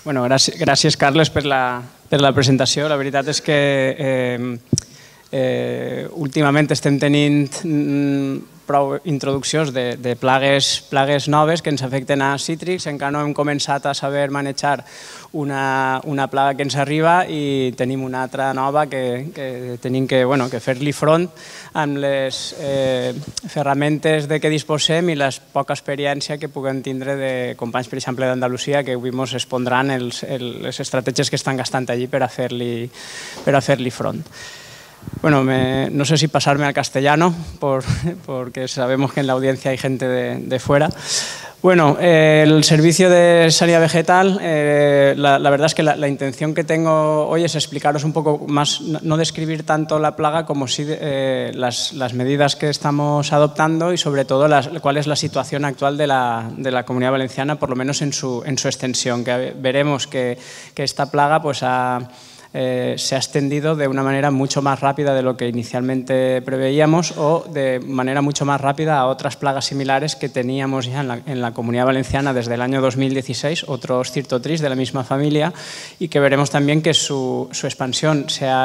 Bueno, gràcies Carles per la presentació. La veritat és que últimament estem tenint prou introduccions de plagues noves que ens afecten a cítrics. Encara no hem començat a saber manejar una plaga que ens arriba i tenim una altra nova que tenim que fer-li front amb les ferramentes de què disposem i la poca experiència que puguem tindre de companys, per exemple, d'Andalusia, que avui ens expondran les estratègies que estan gastant allí per a fer-li front. Bueno, no sé si pasarme al castellano, porque sabemos que en la audiencia hay gente de fuera. Bueno, el servicio de sanidad vegetal, la verdad es que la intención que tengo hoy es explicaros un poco más, no describir tanto la plaga como sí las medidas que estamos adoptando y sobre todo cuál es la situación actual de la Comunidad Valenciana, por lo menos en su extensión, que veremos que esta plaga pues se ha extendido de una manera mucho más rápida de lo que inicialmente preveíamos o de manera mucho más rápida a otras plagas similares que teníamos ya en la Comunidad Valenciana desde el año 2016, otros Cirtotris de la misma familia, y que veremos también que su expansión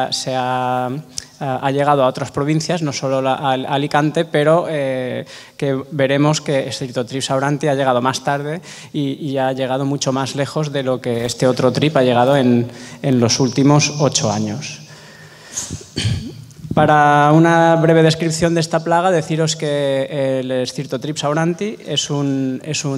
ha llegado a otras provincias, no solo a Alicante, pero que veremos que Cirtotrips auranti ha llegado más tarde y ha llegado mucho más lejos de lo que este otro trip ha llegado en los últimos 8 años. Para una breve descripción de esta plaga, deciros que el Cirtotrips auranti es un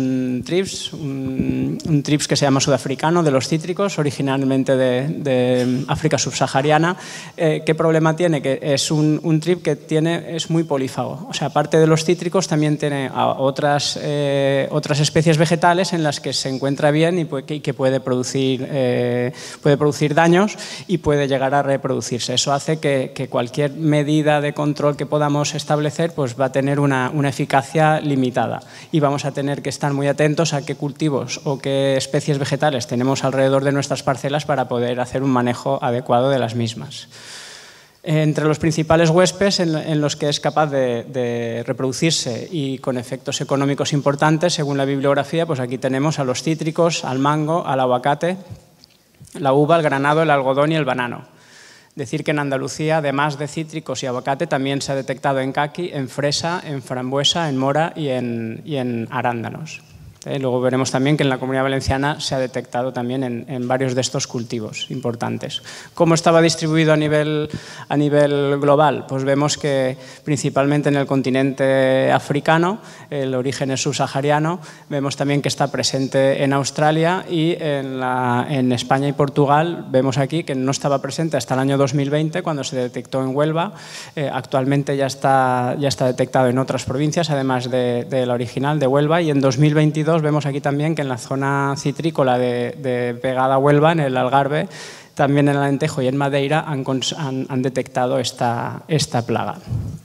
trips que se llama sudafricano, de los cítricos, originalmente de África subsahariana. ¿Qué problema tiene? Que es un trip que es muy polífago. O sea, aparte de los cítricos, también tiene otras especies vegetales en las que se encuentra bien y que puede producir daños y puede llegar a reproducirse. Eso hace que cualquier medida de control que podamos establecer pues va a tener una eficacia limitada y vamos a tener que estar muy atentos a qué cultivos o qué especies vegetales tenemos alrededor de nuestras parcelas para poder hacer un manejo adecuado de las mismas. Entre los principales huéspedes en los que es capaz de reproducirse y con efectos económicos importantes, según la bibliografía, pues aquí tenemos a los cítricos, al mango, al aguacate, la uva, el granado, el algodón y el banano. Decir que en Andalucía, además de cítricos y aguacate, también se ha detectado en caqui, en fresa, en frambuesa, en mora y en arándanos. Luego veremos también que en la Comunidad Valenciana se ha detectado también en varios de estos cultivos importantes. ¿Cómo estaba distribuido a nivel global? Pues vemos que principalmente en el continente africano, el origen es subsahariano, vemos también que está presente en Australia y en España y Portugal vemos aquí que no estaba presente hasta el año 2020 cuando se detectó en Huelva. Actualmente ya está detectado en otras provincias, además de la original de Huelva, y en 2022 vemos aquí también que en la zona citrícola de pegada a Huelva, en el Algarve, también en Alentejo y en Madeira han detectado esta plaga.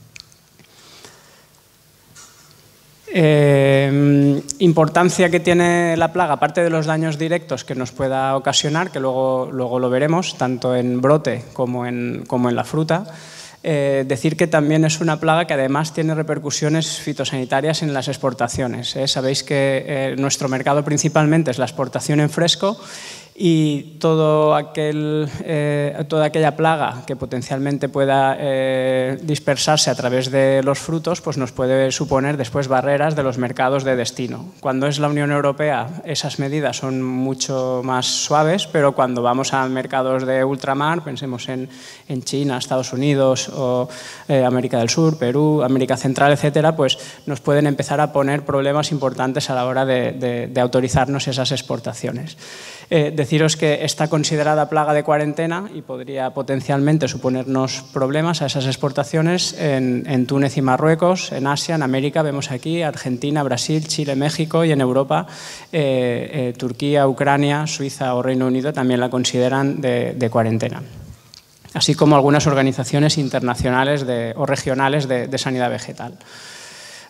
Importancia que tiene la plaga, aparte de los daños directos que nos pueda ocasionar, que luego lo veremos, tanto en brote como en la fruta. Decir que también es una plaga que además tiene repercusiones fitosanitarias en las exportaciones. Sabéis que nuestro mercado principalmente es la exportación en fresco y toda aquella plaga que potencialmente pueda dispersarse a través de los frutos pues nos puede suponer después barreras de los mercados de destino. Cuando es la Unión Europea esas medidas son mucho más suaves, pero cuando vamos a mercados de ultramar, pensemos en China, Estados Unidos o América del Sur, Perú, América Central, etcétera, pues nos pueden empezar a poner problemas importantes a la hora de autorizarnos esas exportaciones. Deciros que está considerada plaga de cuarentena y podría potencialmente suponernos problemas a esas exportaciones en Túnez y Marruecos, en Asia, en América, vemos aquí Argentina, Brasil, Chile, México, y en Europa Turquía, Ucrania, Suiza o Reino Unido también la consideran de cuarentena, así como algunas organizaciones internacionales o regionales de sanidad vegetal.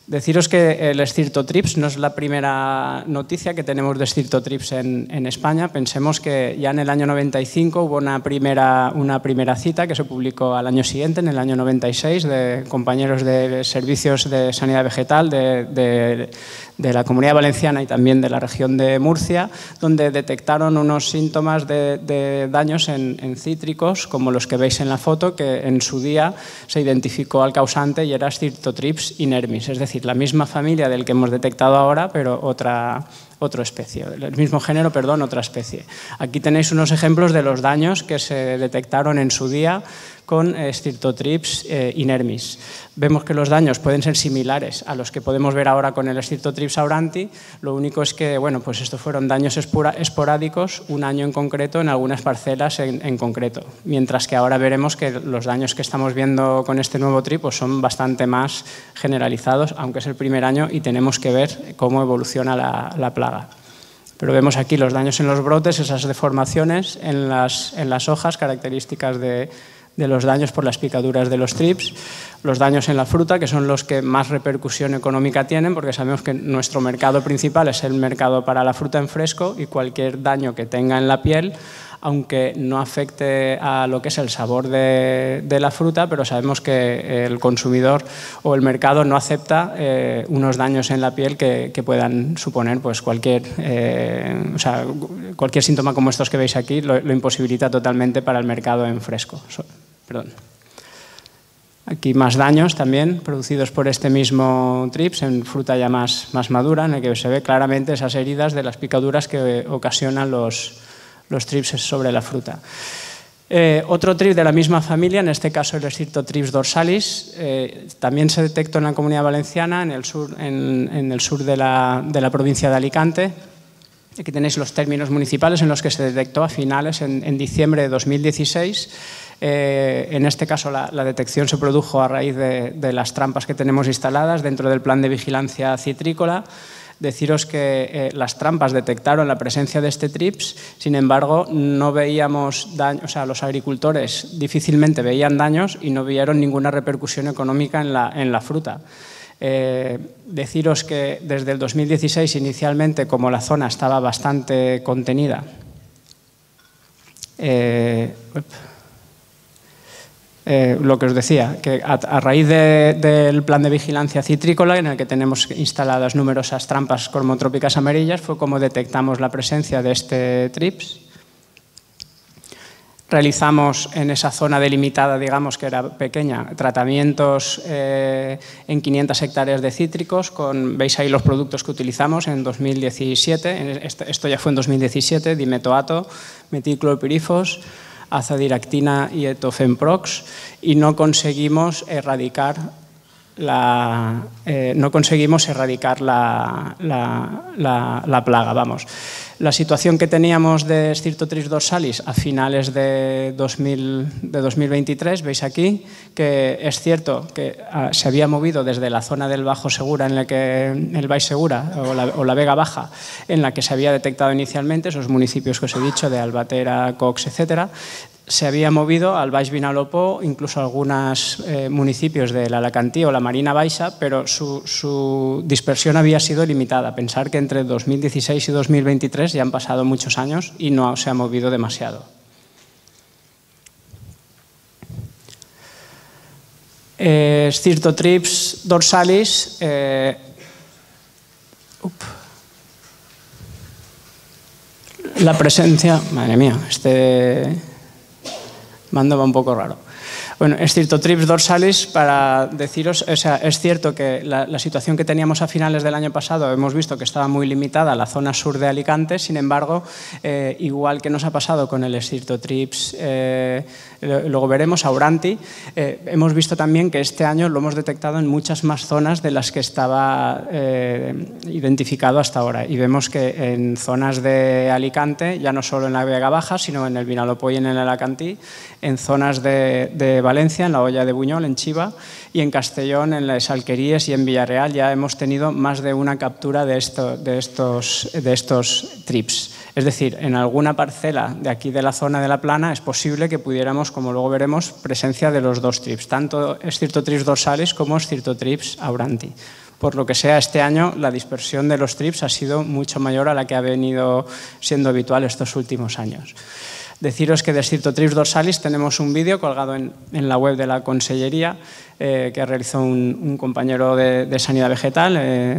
Deciros que el Scirtotrips no es la primera noticia que tenemos de Scirtotrips en España. Pensemos que ya en el año 95 hubo una primera cita que se publicó al año siguiente, en el año 96, de compañeros de servicios de sanidad vegetal de la Comunidad Valenciana y también de la región de Murcia, donde detectaron unos síntomas de daños en cítricos, como los que veis en la foto, que en su día se identificó al causante y era Scirtotrips inermis, es decir, la misma familia del que hemos detectado ahora, pero otra especie, el mismo género, perdón, otra especie. Aquí tenéis unos ejemplos de los daños que se detectaron en su día con Scirtotrips inermis. Vemos que los daños pueden ser similares a los que podemos ver ahora con el Scirtotrips auranti, lo único es que, bueno, pues estos fueron daños esporádicos, un año en concreto, en algunas parcelas en concreto, mientras que ahora veremos que los daños que estamos viendo con este nuevo trip pues son bastante más generalizados, aunque es el primer año y tenemos que ver cómo evoluciona la plaga. Pero vemos aquí los daños en los brotes, esas deformaciones en las hojas, características de los daños por las picaduras de los trips, los daños en la fruta, que son los que más repercusión económica tienen, porque sabemos que nuestro mercado principal es el mercado para la fruta en fresco y cualquier daño que tenga en la piel, aunque no afecte a lo que es el sabor de la fruta, pero sabemos que el consumidor o el mercado no acepta unos daños en la piel que puedan suponer pues, cualquier síntoma como estos que veis aquí, lo imposibilita totalmente para el mercado en fresco. Perdón. Aquí más daños también producidos por este mismo trips en fruta ya más madura, en el que se ve claramente esas heridas de las picaduras que ocasionan los trips sobre la fruta. Otro trip de la misma familia, en este caso el Scirtotrips dorsalis, también se detectó en la Comunidad Valenciana, en el sur de la provincia de Alicante. Aquí tenéis los términos municipales en los que se detectó a finales, en diciembre de 2016. En este caso la detección se produjo a raíz de las trampas que tenemos instaladas dentro del plan de vigilancia citrícola. Deciros que las trampas detectaron la presencia de este trips, sin embargo no veíamos daño, o sea, los agricultores difícilmente veían daños y no vieron ninguna repercusión económica en la fruta. Deciros que desde el 2016 inicialmente, como la zona estaba bastante contenida, lo que os decía, que a raíz del plan de vigilancia citrícola, en el que tenemos instaladas numerosas trampas cormotrópicas amarillas, fue como detectamos la presencia de este trips. Realizamos en esa zona delimitada, digamos que era pequeña, tratamientos en 500 hectáreas de cítricos, veis ahí los productos que utilizamos en 2017, esto ya fue en 2017, dimetoato, metilclopirifos, azadiractina y etofenprox, y no conseguimos erradicar la plaga. Vamos. La situación que teníamos de Scirtotrips dorsalis a finales de 2023, veis aquí, que es cierto que se había movido desde la zona del Bajo Segura, el Baix Segura o la Vega Baja, en la que se había detectado inicialmente, esos municipios que os he dicho, de Albatera, Cox, etcétera. Se había movido al Baix Vinalopó, incluso algunos municipios del Alacantí o la Marina Baixa, pero su dispersión había sido limitada. Pensar que entre 2016 y 2023 ya han pasado muchos años y no se ha movido demasiado. Scirtotrips dorsalis. La presencia... Madre mía, mando va un poco raro. Bueno, Scirtotrips dorsalis, para deciros, o sea, es cierto que la situación que teníamos a finales del año pasado hemos visto que estaba muy limitada a la zona sur de Alicante, sin embargo, igual que nos ha pasado con el Scirtotrips, luego veremos, auranti, hemos visto también que este año lo hemos detectado en muchas más zonas de las que estaba identificado hasta ahora. Y vemos que en zonas de Alicante, ya no solo en la Vega Baja, sino en el Vinalopó y en el Alacantí, en zonas de Valencia, en la Hoya de Buñol, en Chiva, y en Castellón, en las Alqueríes y en Villarreal ya hemos tenido más de una captura de estos trips. Es decir, en alguna parcela de aquí de la zona de la Plana es posible que pudiéramos, como luego veremos, presencia de los dos trips, tanto Scirtotrips dorsalis como Scirtotrips auranti. Por lo que sea, este año la dispersión de los trips ha sido mucho mayor a la que ha venido siendo habitual estos últimos años. Deciros que de Stirtotrips dorsalis tenemos un vídeo colgado en la web de la Consellería que realizó un compañero de Sanidad Vegetal,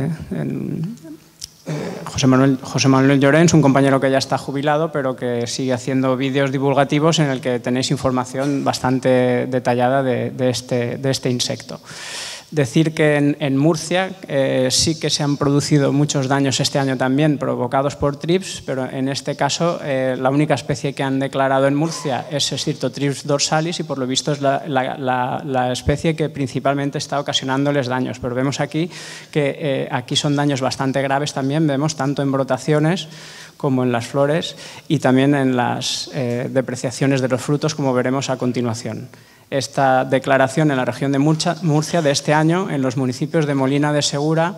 José Manuel Llorens, un compañero que ya está jubilado, pero que sigue haciendo vídeos divulgativos en el que tenéis información bastante detallada de este insecto. Decir que en Murcia sí que se han producido muchos daños este año también provocados por trips, pero en este caso la única especie que han declarado en Murcia es Stirtotrips dorsalis y por lo visto es la especie que principalmente está ocasionándoles daños. Pero vemos aquí que aquí son daños bastante graves también, vemos tanto en brotaciones como en las flores y también en las depreciaciones de los frutos, como veremos a continuación. Esta declaración en la región de Murcia de este año en los municipios de Molina de Segura,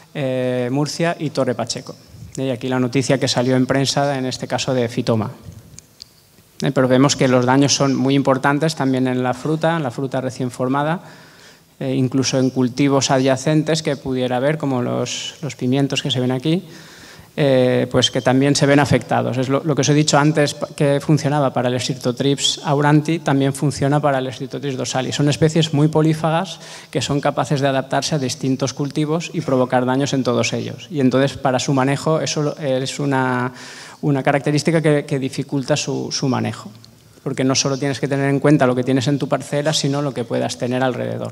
Murcia y Torre Pacheco. Y aquí la noticia que salió en prensa, en este caso de Fitoma. Pero vemos que los daños son muy importantes también en la fruta recién formada, incluso en cultivos adyacentes que pudiera haber, como los pimientos que se ven aquí, pues que también se ven afectados. Es lo que os he dicho antes que funcionaba para el Stirtotrips auranti, también funciona para el Stirtotrips dorsalis. Son especies muy polífagas que son capaces de adaptarse a distintos cultivos y provocar daños en todos ellos. Y entonces para su manejo eso es una característica que dificulta su manejo, porque no solo tienes que tener en cuenta lo que tienes en tu parcela, sino lo que puedas tener alrededor.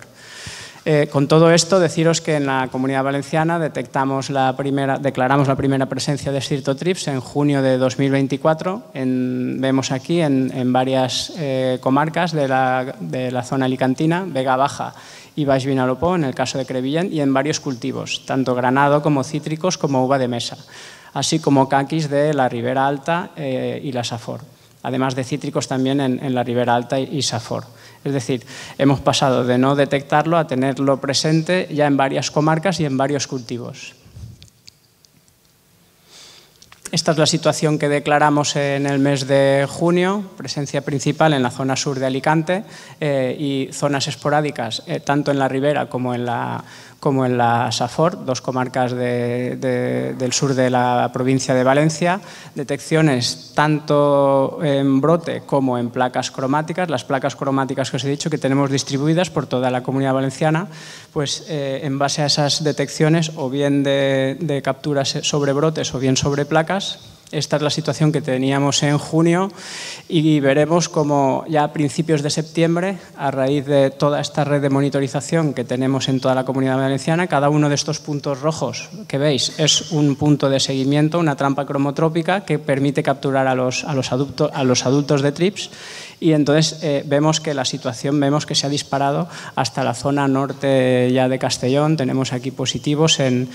Con todo esto, deciros que en la Comunidad Valenciana declaramos la primera presencia de Stirtotrips en junio de 2024. Vemos aquí en varias comarcas de la zona alicantina, Vega Baja y Baix Vinalopó, en el caso de Crevillent, y en varios cultivos, tanto granado como cítricos como uva de mesa, así como caquis de la Ribera Alta y la Safor, además de cítricos también en la Ribera Alta y Safor. Es decir, hemos pasado de no detectarlo a tenerlo presente ya en varias comarcas y en varios cultivos. Esta es la situación que declaramos en el mes de junio, presencia principal en la zona sur de Alicante y zonas esporádicas tanto en la Ribera como en la Safor, dos comarcas del sur de la provincia de Valencia. Detecciones tanto en brote como en placas cromáticas. Las placas cromáticas que os he dicho que tenemos distribuidas por toda la Comunidad Valenciana, pues en base a esas detecciones o bien de capturas sobre brotes o bien sobre placas. Esta es la situación que teníamos en junio y veremos cómo ya a principios de septiembre, a raíz de toda esta red de monitorización que tenemos en toda la Comunidad Valenciana, cada uno de estos puntos rojos que veis es un punto de seguimiento, una trampa cromotrópica que permite capturar a los adultos de trips. Y entonces vemos que la situación que se ha disparado hasta la zona norte ya de Castellón. Tenemos aquí positivos en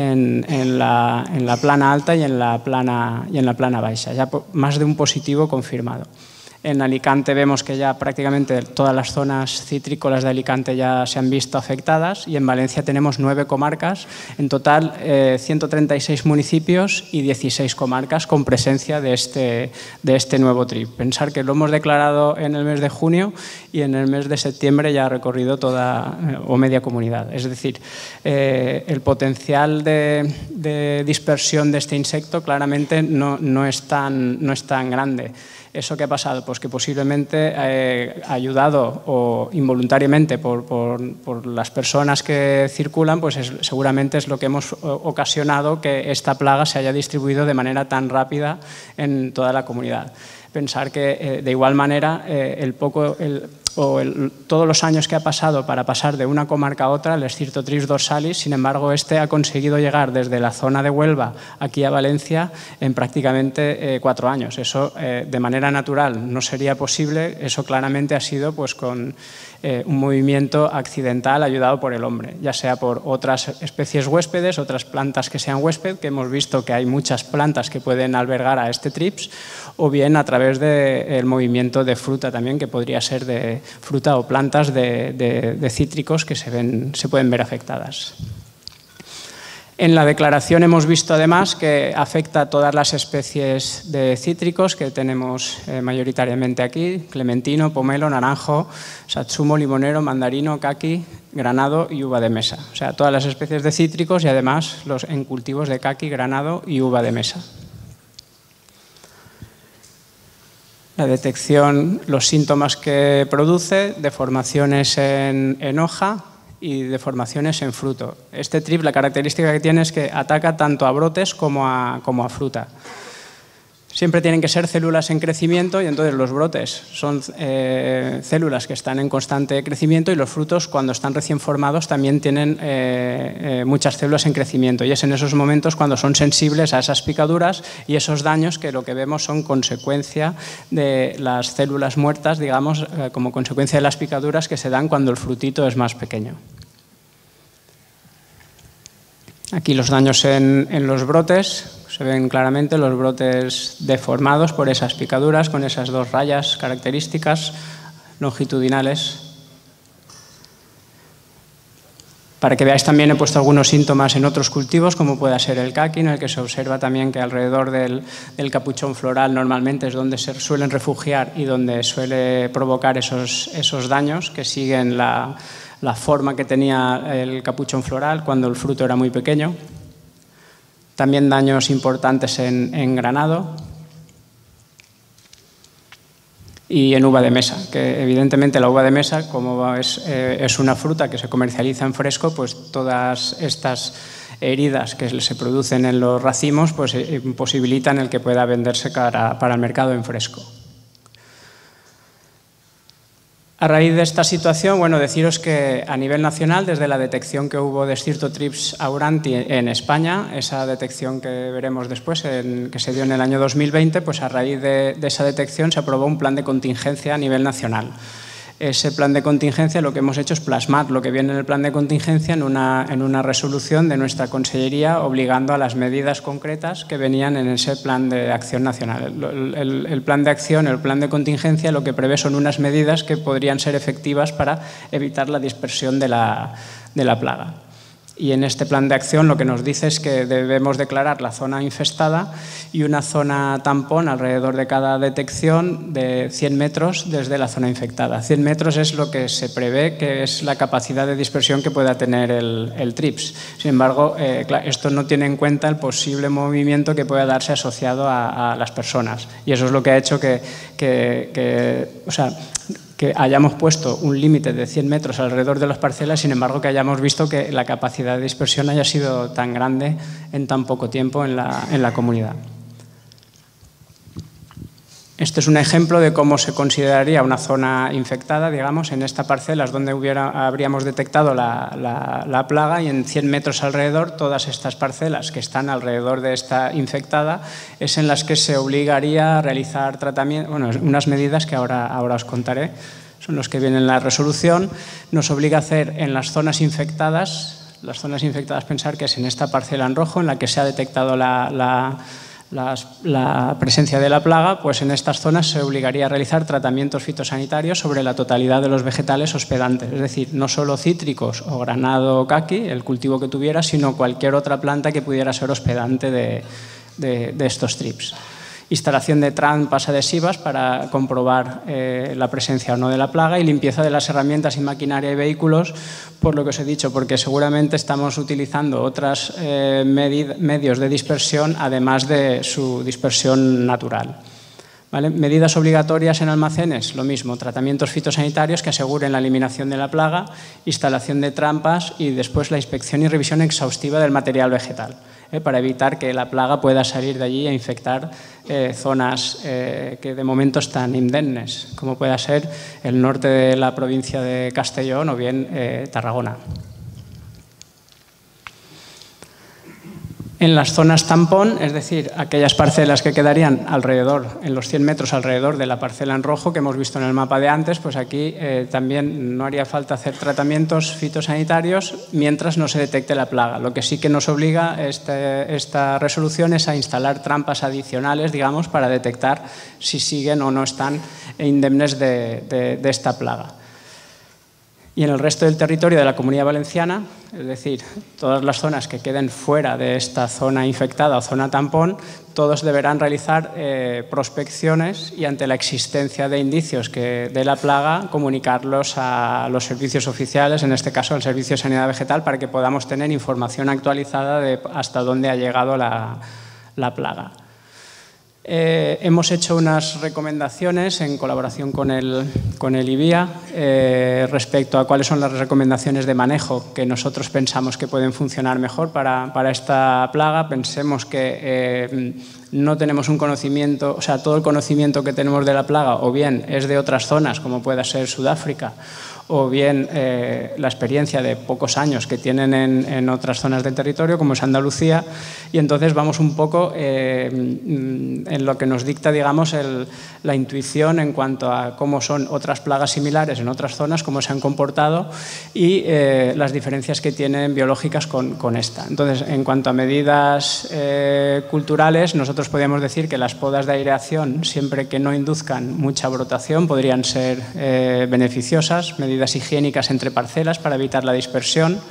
la plana alta y en la plana baixa, ya más de un positivo confirmado. En Alicante vemos que ya prácticamente todas las zonas citrícolas de Alicante ya se han visto afectadas y en Valencia tenemos 9 comarcas, en total 136 municipios y 16 comarcas con presencia de este nuevo trip. Pensar que lo hemos declarado en el mes de junio y en el mes de septiembre ya ha recorrido toda o media comunidad. Es decir, el potencial de dispersión de este insecto claramente no es tan grande. ¿Eso qué ha pasado? Pues que posiblemente ayudado o involuntariamente por las personas que circulan, pues seguramente es lo que hemos ocasionado que esta plaga se haya distribuido de manera tan rápida en toda la comunidad. Pensar que de igual manera todos los años que ha pasado para pasar de una comarca a otra, el Stirtotrips dorsalis, sin embargo, este ha conseguido llegar desde la zona de Huelva aquí a Valencia en prácticamente 4 años. Eso de manera natural no sería posible, eso claramente ha sido pues con un movimiento accidental ayudado por el hombre, ya sea por otras especies huéspedes, otras plantas que sean huésped, que hemos visto que hay muchas plantas que pueden albergar a este trips, o bien a través del movimiento de fruta también, que podría ser de fruta o plantas de cítricos que se pueden ver afectadas. En la declaración hemos visto además que afecta a todas las especies de cítricos que tenemos mayoritariamente aquí: clementino, pomelo, naranjo, satsumo, limonero, mandarino, caqui, granado y uva de mesa. O sea, todas las especies de cítricos y además en cultivos de caqui, granado y uva de mesa. La detección, los síntomas que produce: deformaciones en hoja y deformaciones en fruto. Este trip, la característica que tiene es que ataca tanto a brotes como a fruta. Siempre tienen que ser células en crecimiento y entonces los brotes son células que están en constante crecimiento y los frutos, cuando están recién formados, también tienen muchas células en crecimiento, y es en esos momentos cuando son sensibles a esas picaduras y esos daños que lo que vemos son consecuencia de las células muertas, digamos, como consecuencia de las picaduras que se dan cuando el frutito es más pequeño. Aquí los daños en los brotes. Se ven claramente los brotes deformados por esas picaduras, con esas dos rayas características longitudinales. Para que veáis también he puesto algunos síntomas en otros cultivos, como pueda ser el caqui, en el que se observa también que alrededor del capuchón floral normalmente es donde se suelen refugiar y donde suele provocar esos daños que siguen la forma que tenía el capuchón floral cuando el fruto era muy pequeño. También daños importantes en granado y en uva de mesa, que evidentemente la uva de mesa, como es una fruta que se comercializa en fresco, pues todas estas heridas que se producen en los racimos pues imposibilitan el que pueda venderse para el mercado en fresco. A raíz de esta situación, bueno, deciros que a nivel nacional, desde la detección que hubo de Styrtothrips auranti en España, esa detección que veremos después, que se dio en el año 2020, pues a raíz de esa detección se aprobó un plan de contingencia a nivel nacional. Ese plan de contingencia lo que hemos hecho es plasmar lo que viene en el plan de contingencia en una resolución de nuestra consellería, obligando a las medidas concretas que venían en ese plan de acción nacional. El plan de acción, el plan de contingencia, lo que prevé son unas medidas que podrían ser efectivas para evitar la dispersión de la plaga. Y en este plan de acción lo que nos dice es que debemos declarar la zona infestada y una zona tampón alrededor de cada detección de 100 metros desde la zona infectada. 100 metros es lo que se prevé que es la capacidad de dispersión que pueda tener el TRIPS. Sin embargo, esto no tiene en cuenta el posible movimiento que pueda darse asociado a las personas. Y eso es lo que ha hecho que hayamos puesto un límite de 100 metros alrededor de las parcelas, sin embargo que hayamos visto que la capacidad de dispersión haya sido tan grande en tan poco tiempo en la comunidad. Este es un ejemplo de cómo se consideraría una zona infectada, digamos, en esta parcela es donde habríamos detectado la plaga, y en 100 metros alrededor, todas estas parcelas que están alrededor de esta infectada es en las que se obligaría a realizar tratamiento, bueno, unas medidas que ahora os contaré, son los que vienen en la resolución. Nos obliga a hacer en las zonas infectadas, pensar que es en esta parcela en rojo en la que se ha detectado la presencia de la plaga, pues en estas zonas se obligaría a realizar tratamientos fitosanitarios sobre la totalidad de los vegetales hospedantes, es decir, no solo cítricos o granado o caqui, el cultivo que tuviera, sino cualquier otra planta que pudiera ser hospedante de estos TRIPS. Instalación de trampas adhesivas para comprobar la presencia o no de la plaga, y limpieza de las herramientas y maquinaria y vehículos, por lo que os he dicho, porque seguramente estamos utilizando otros medios de dispersión además de su dispersión natural. ¿Vale? Medidas obligatorias en almacenes, lo mismo, tratamientos fitosanitarios que aseguren la eliminación de la plaga, instalación de trampas y después la inspección y revisión exhaustiva del material vegetal, para evitar que la plaga pueda salir de allí e infectar zonas que de momento están indemnes, como pueda ser el norte de la provincia de Castellón o bien Tarragona. En las zonas tampón, es decir, aquellas parcelas que quedarían alrededor, en los 100 metros alrededor de la parcela en rojo que hemos visto en el mapa de antes, pues aquí también no haría falta hacer tratamientos fitosanitarios mientras no se detecte la plaga. Lo que sí que nos obliga esta resolución es a instalar trampas adicionales, digamos, para detectar si siguen o no están indemnes de esta plaga. Y en el resto del territorio de la Comunidad Valenciana, es decir, todas las zonas que queden fuera de esta zona infectada o zona tampón, todos deberán realizar prospecciones y ante la existencia de indicios de la plaga, comunicarlos a los servicios oficiales, en este caso al Servicio de Sanidad Vegetal, para que podamos tener información actualizada de hasta dónde ha llegado la plaga. Hemos hecho unas recomendaciones en colaboración con el IBIA respecto a cuáles son las recomendaciones de manejo que nosotros pensamos que pueden funcionar mejor para esta plaga. Pensemos que no tenemos un conocimiento, o sea, todo el conocimiento que tenemos de la plaga o bien es de otras zonas, como pueda ser Sudáfrica, o bien la experiencia de pocos años que tienen en otras zonas del territorio, como es Andalucía, y entonces vamos un poco en lo que nos dicta, digamos, la intuición en cuanto a cómo son otras plagas similares en otras zonas, cómo se han comportado y las diferencias que tienen biológicas con esta. Entonces, en cuanto a medidas culturales, nosotros podríamos decir que las podas de aireación, siempre que no induzcan mucha brotación, podrían ser beneficiosas, medidas higiénicas entre parcelas para evitar la dispersión.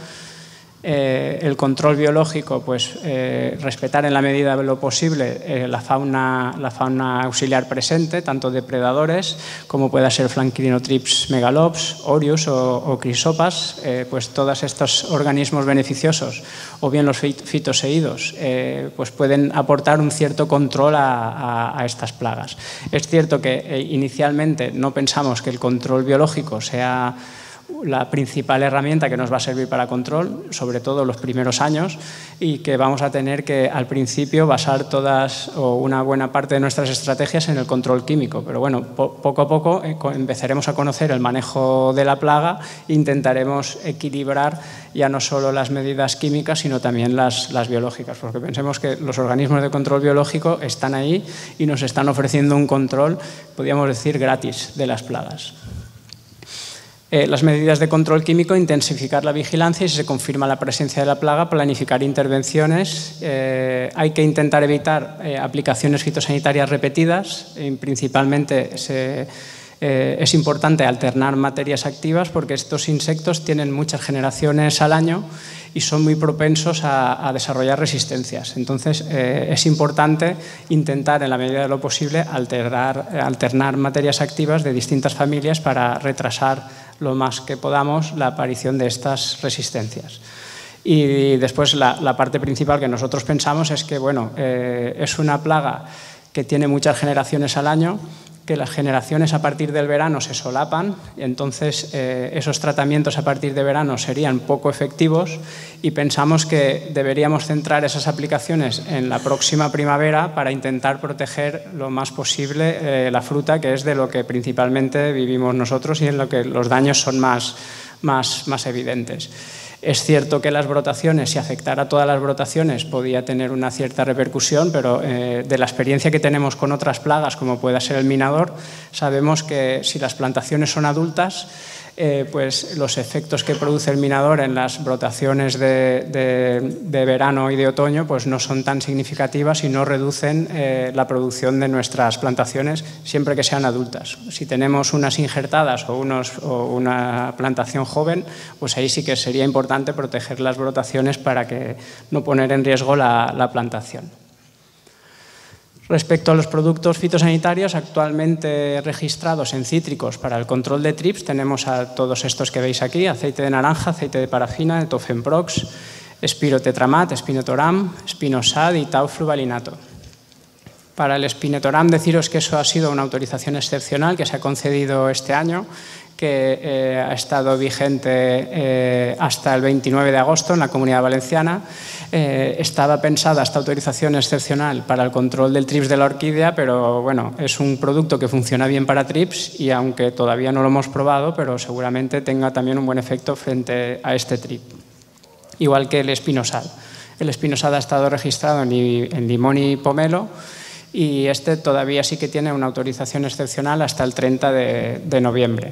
El control biológico, pues respetar en la medida de lo posible la fauna auxiliar presente, tanto depredadores como pueda ser Flanquirinotrips megalops, Orius o Chrysopas, pues todos estos organismos beneficiosos o bien los fitoseídos pues pueden aportar un cierto control a estas plagas. Es cierto que inicialmente no pensamos que el control biológico sea la principal herramienta que nos va a servir para control, sobre todo los primeros años, y que vamos a tener que al principio basar todas o una buena parte de nuestras estrategias en el control químico. Pero bueno, poco a poco empezaremos a conocer el manejo de la plaga e intentaremos equilibrar ya no solo las medidas químicas, sino también las biológicas, porque pensemos que los organismos de control biológico están ahí y nos están ofreciendo un control, podríamos decir, gratis de las plagas. Las medidas de control químico, intensificar la vigilancia y si se confirma la presencia de la plaga, planificar intervenciones. Hay que intentar evitar aplicaciones fitosanitarias repetidas. Principalmente es importante alternar materias activas porque estos insectos tienen muchas generaciones al año y son muy propensos a desarrollar resistencias. Entonces, es importante intentar, en la medida de lo posible, alternar materias activas de distintas familias para retrasar lo más que podamos la aparición de estas resistencias. Y después la parte principal que nosotros pensamos es que bueno, es una plaga que tiene muchas generaciones al año, que las generaciones a partir del verano se solapan, y entonces esos tratamientos a partir de verano serían poco efectivos y pensamos que deberíamos centrar esas aplicaciones en la próxima primavera para intentar proteger lo más posible la fruta, que es de lo que principalmente vivimos nosotros y en lo que los daños son más evidentes. Es cierto que las brotaciones, si afectara todas las brotaciones, podía tener una cierta repercusión, pero de la experiencia que tenemos con otras plagas, como pueda ser el minador, sabemos que si las plantaciones son adultas, pues los efectos que produce el minador en las brotaciones de verano y de otoño pues no son tan significativas y no reducen la producción de nuestras plantaciones siempre que sean adultas. Si tenemos unas injertadas o una plantación joven, pues ahí sí que sería importante proteger las brotaciones para que no poner en riesgo la plantación. Respecto a los productos fitosanitarios actualmente registrados en cítricos para el control de trips, tenemos a todos estos que veis aquí: aceite de naranja, aceite de parafina, Tofenprox, Spirotetramat, Spinetoram, Spinosad y Taufluvalinato. Para el Spinetoram, deciros que eso ha sido una autorización excepcional que se ha concedido este año, que ha estado vigente hasta el 29 de agosto en la Comunidad Valenciana. Estaba pensada esta autorización excepcional para el control del trips de la orquídea, pero bueno, es un producto que funciona bien para trips y aunque todavía no lo hemos probado, pero seguramente tenga también un buen efecto frente a este trip. Igual que el Spinosad. El Spinosad ha estado registrado en limón y pomelo, y este todavía sí que tiene una autorización excepcional hasta el 30 de noviembre.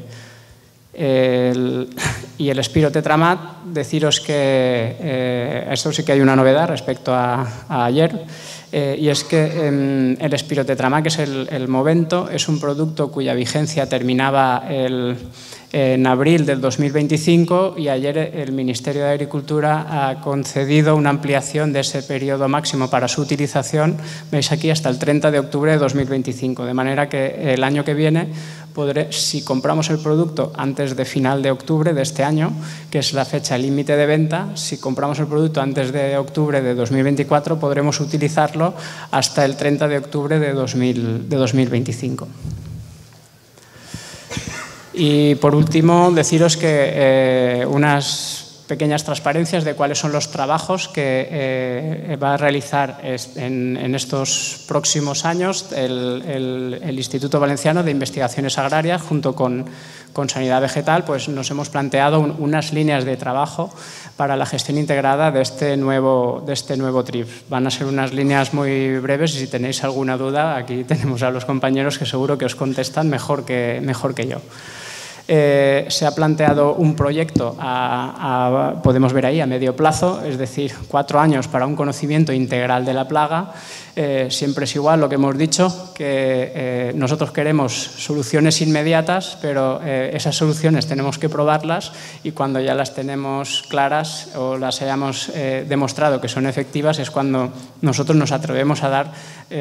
Y el Spirotetramat, deciros que esto sí que hay una novedad respecto a ayer. Y es que el espirotetramak, que es el Movento, es un producto cuya vigencia terminaba en abril del 2025 y ayer el Ministerio de Agricultura ha concedido una ampliación de ese periodo máximo para su utilización, veis aquí, hasta el 30 de octubre de 2025, de manera que el año que viene si compramos el producto antes de final de octubre de este año, que es la fecha límite de venta, si compramos el producto antes de octubre de 2024, podremos utilizarlo hasta el 30 de octubre de 2025. Y por último, deciros que unas pequeñas transparencias de cuáles son los trabajos que va a realizar en estos próximos años el Instituto Valenciano de Investigaciones Agrarias junto con Sanidad Vegetal. Pues nos hemos planteado unas líneas de trabajo para la gestión integrada de este nuevo TRIPS. Van a ser unas líneas muy breves y si tenéis alguna duda, aquí tenemos a los compañeros que seguro que os contestan mejor que yo. Se ha planteado un proyecto, podemos ver ahí, a medio plazo, es decir, 4 años para un conocimiento integral de la plaga. Siempre es igual lo que hemos dicho, que nosotros queremos soluciones inmediatas, pero esas soluciones tenemos que probarlas y cuando ya las tenemos claras o las hayamos demostrado que son efectivas es cuando nosotros nos atrevemos a dar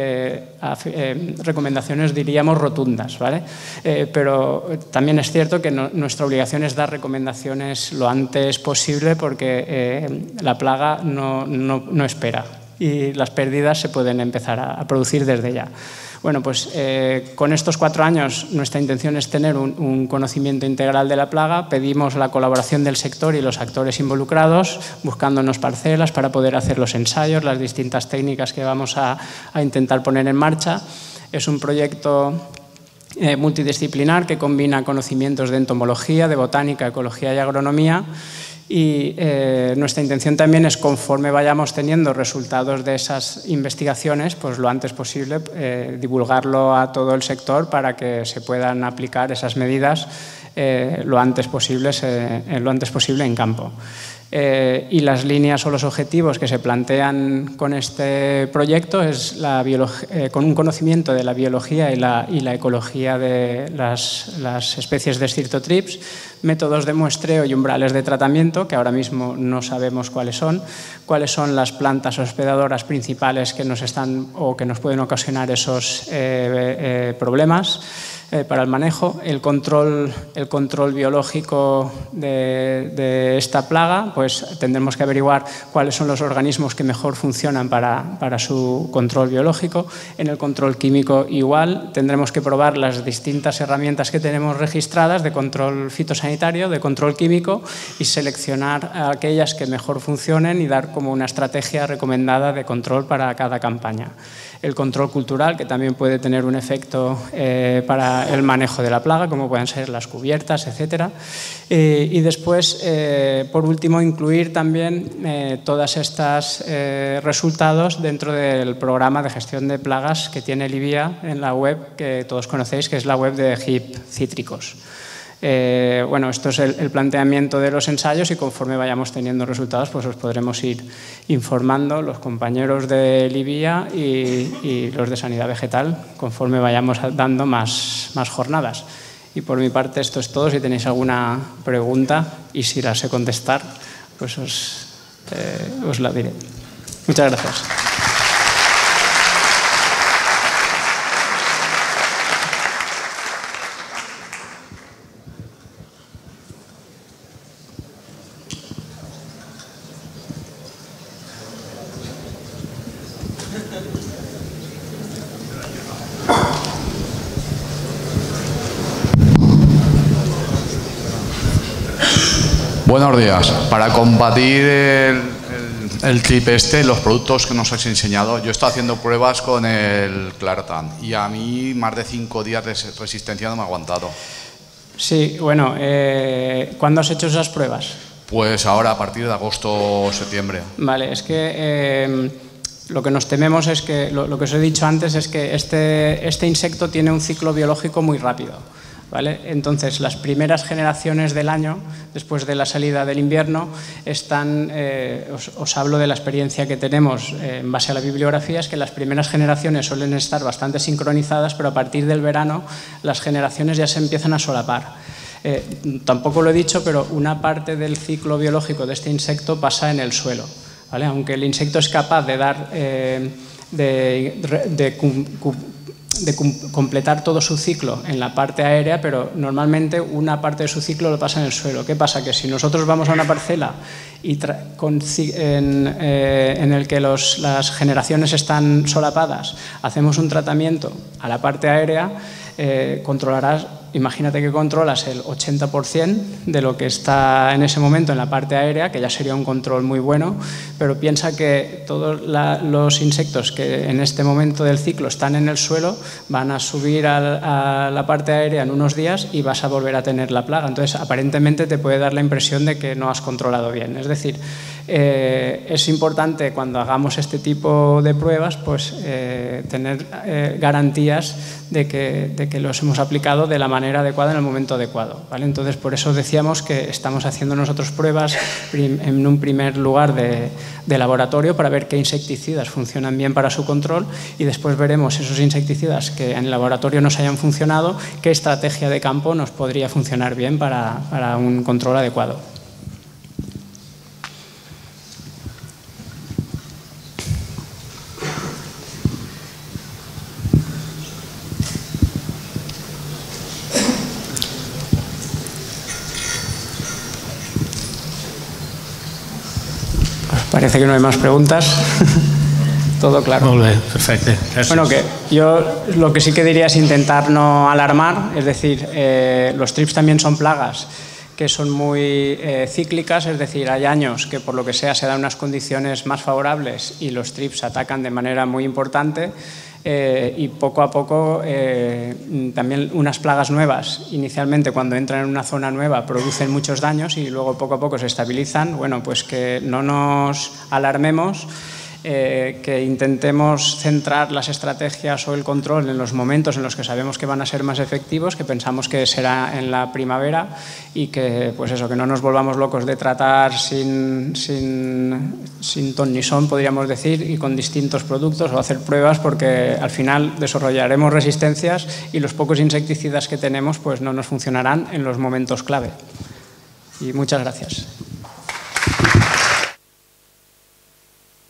recomendaciones, diríamos, rotundas, ¿vale? Pero también es cierto que nuestra obligación es dar recomendaciones lo antes posible porque la plaga no espera y las pérdidas se pueden empezar a producir desde ya. Bueno, pues con estos 4 años nuestra intención es tener un conocimiento integral de la plaga. Pedimos la colaboración del sector y los actores involucrados, buscándonos parcelas para poder hacer los ensayos, las distintas técnicas que vamos a intentar poner en marcha. Es un proyecto multidisciplinar que combina conocimientos de entomología, de botánica, ecología y agronomía. Y nuestra intención también es, conforme vayamos teniendo resultados de esas investigaciones, pues lo antes posible divulgarlo a todo el sector para que se puedan aplicar esas medidas lo antes posible en campo. Y las líneas o los objetivos que se plantean con este proyecto es con un conocimiento de la biología y la ecología de las especies de Scirtotrips, métodos de muestreo y umbrales de tratamiento, que ahora mismo no sabemos cuáles son las plantas hospedadoras principales que nos pueden ocasionar esos problemas para el manejo, el control biológico de esta plaga, pues tendremos que averiguar cuáles son los organismos que mejor funcionan para su control biológico. En el control químico igual, tendremos que probar las distintas herramientas que tenemos registradas de control fitosanitario, de control químico y seleccionar aquellas que mejor funcionen y dar como una estrategia recomendada de control para cada campaña. El control cultural, que también puede tener un efecto para el manejo de la plaga, como pueden ser las cubiertas, etc. Y después, por último, incluir también todos estos resultados dentro del programa de gestión de plagas que tiene el IBIA en la web que todos conocéis, que es la web de HIP Cítricos. Bueno, esto es el planteamiento de los ensayos y conforme vayamos teniendo resultados pues os podremos ir informando los compañeros de IBIA y los de Sanidad Vegetal conforme vayamos dando más jornadas. Y por mi parte esto es todo. Si tenéis alguna pregunta y si la sé contestar, pues os la diré. Muchas gracias. Buenos días. Para combatir el TRIP los productos que nos habéis enseñado, yo estoy haciendo pruebas con el Clartan y a mí más de 5 días de resistencia no me ha aguantado. Sí, bueno, ¿cuándo has hecho esas pruebas? Pues ahora, a partir de agosto o septiembre. Vale, es que lo que nos tememos es que, lo que os he dicho antes, es que este insecto tiene un ciclo biológico muy rápido. ¿vale? Entonces, las primeras generaciones del año, después de la salida del invierno, están, os hablo de la experiencia que tenemos en base a la bibliografía, es que las primeras generaciones suelen estar bastante sincronizadas, pero a partir del verano las generaciones ya se empiezan a solapar. Tampoco lo he dicho, pero una parte del ciclo biológico de este insecto pasa en el suelo, ¿vale? Aunque el insecto es capaz de dar, completar todo su ciclo en la parte aérea, pero normalmente una parte de su ciclo lo pasa en el suelo. ¿Qué pasa? Que si nosotros vamos a una parcela y en el que las generaciones están solapadas, hacemos un tratamiento a la parte aérea, controlarás. Imagínate que controlas el 80% de lo que está en ese momento en la parte aérea, que ya sería un control muy bueno, pero piensa que todos los insectos que en este momento del ciclo están en el suelo van a subir a la parte aérea en unos días y vas a volver a tener la plaga. Entonces, aparentemente te puede dar la impresión de que no has controlado bien. Es decir, es importante cuando hagamos este tipo de pruebas, pues tener garantías de que los hemos aplicado de la manera adecuada en el momento adecuado, ¿vale? Entonces, por eso decíamos que estamos haciendo nosotros pruebas en un primer lugar de laboratorio para ver qué insecticidas funcionan bien para su control, y después veremos esos insecticidas que en el laboratorio nos hayan funcionado, qué estrategia de campo nos podría funcionar bien para un control adecuado. Parece que no hay más preguntas. Todo claro. Muy bien, perfecto. Gracias. Bueno, que yo lo que sí que diría es intentar no alarmar, es decir, los trips también son plagas que son muy cíclicas, es decir, hay años que por lo que sea se dan unas condiciones más favorables y los trips atacan de manera muy importante. Y poco a poco también unas plagas nuevas, inicialmente cuando entran en una zona nueva producen muchos daños y luego poco a poco se estabilizan. Bueno, pues que no nos alarmemos, que intentemos centrar las estrategias o el control en los momentos en los que sabemos que van a ser más efectivos, que pensamos que será en la primavera, y que, pues eso, que no nos volvamos locos de tratar sin ton ni son, podríamos decir, y con distintos productos, o hacer pruebas, porque al final desarrollaremos resistencias y los pocos insecticidas que tenemos pues no nos funcionarán en los momentos clave. Y muchas gracias.